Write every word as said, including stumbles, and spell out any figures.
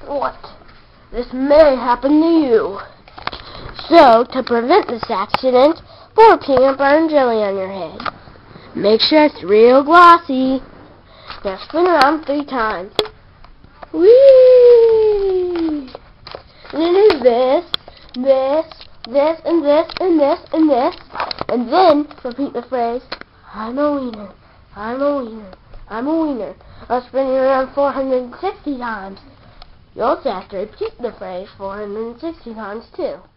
what? This may happen to you. So, to prevent this accident, pour peanut butter and jelly on your head. Make sure it's real glossy. Now spin around three times. Whee! And then do this, this, this, and this, and this, and this. And then repeat the phrase, I'm a wiener, I'm a wiener, I'm a wiener. I'll spin it around four hundred sixty times. You also have to repeat the phrase four hundred sixty times too.